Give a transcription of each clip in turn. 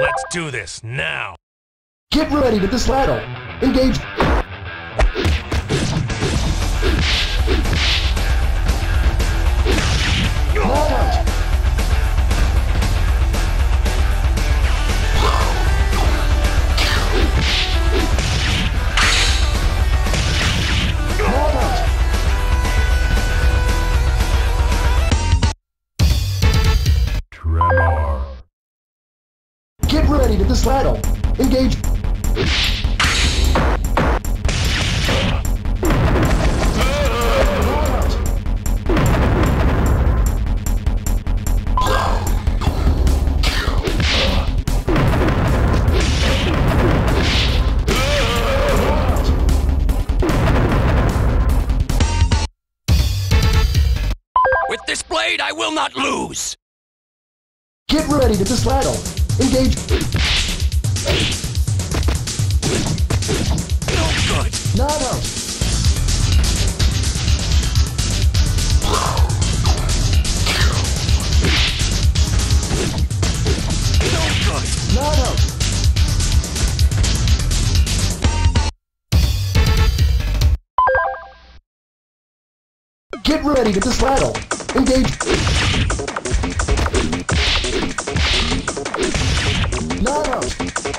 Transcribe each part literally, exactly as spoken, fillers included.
Let's do this now. Get ready to dislattle. Engage. Not out. Not out. Tremor. Get ready to dislattle. Engage. With this blade, I will not lose. Get ready to dislattle. Engage. No good. Not out. No good. Not out. Get ready to dislattle. Engage. Not out.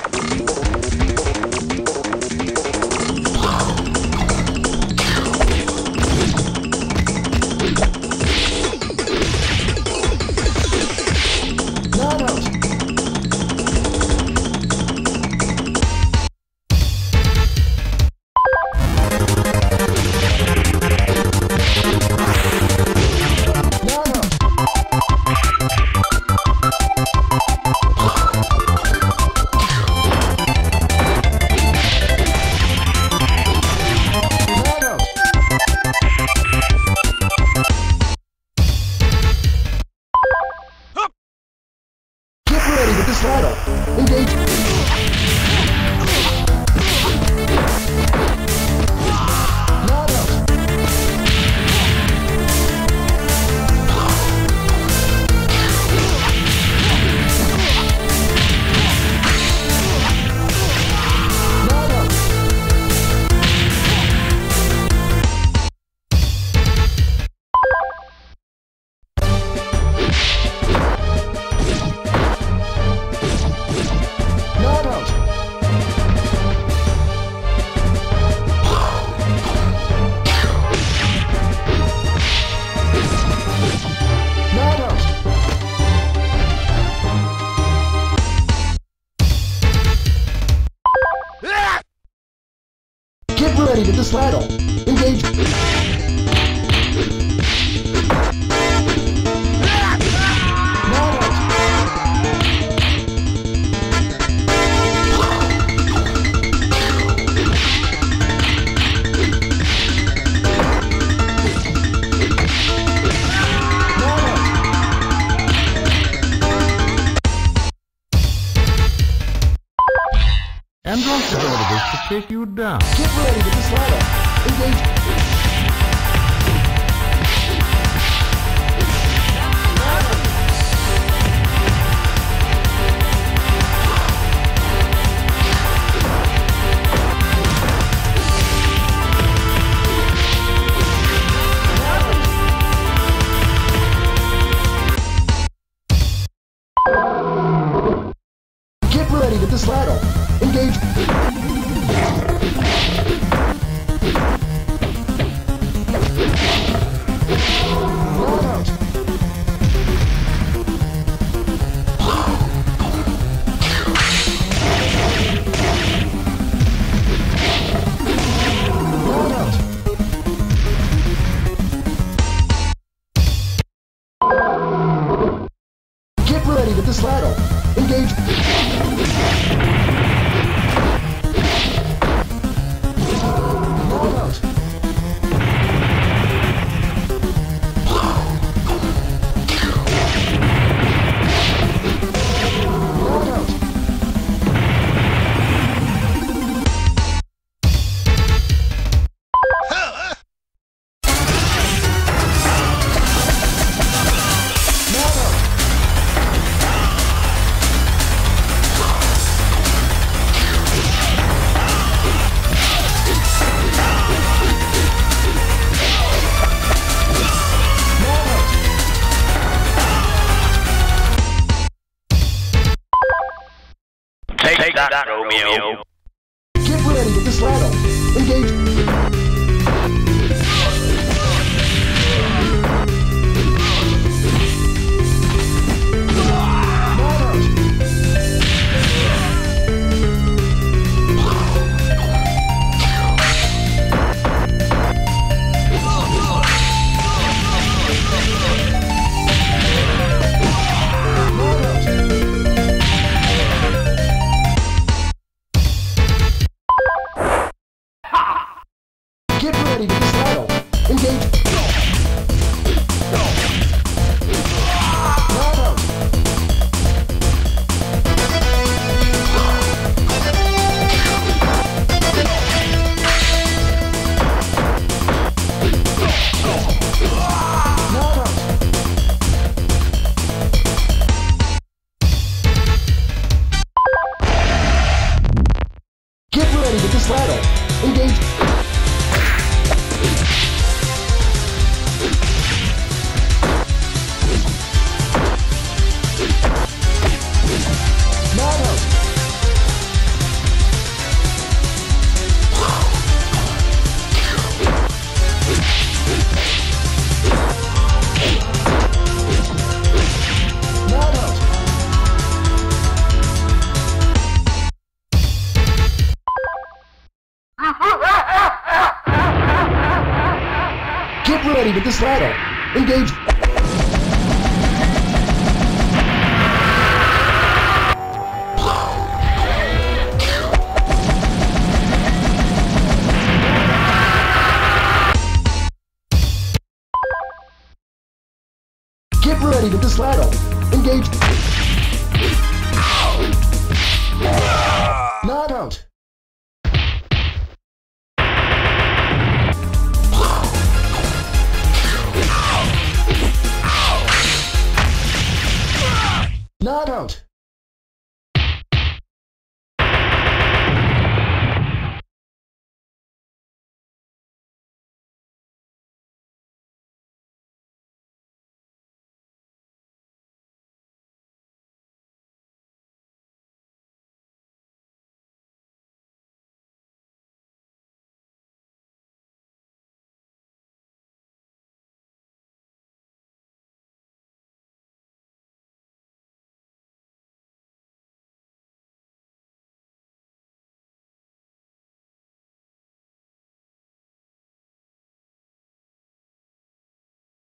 Not out. Not out. Not out. Get ready to dislattle. Engage. Not out. Not out. Not out. Not out. Get ready to dislattle. Engage. Not out. Not out. Andros orders to take you down. Get ready to dislattle. Engage. Get ready to dislattle. Engage. that, Romeo. Get ready with this ladder. Engage. Get ready with this ladder. Engage. Ladder. Get ready with this ladder. Engage. Get ready with this ladder. Engage. Get ready with this ladder. Engage. Not out. Not out.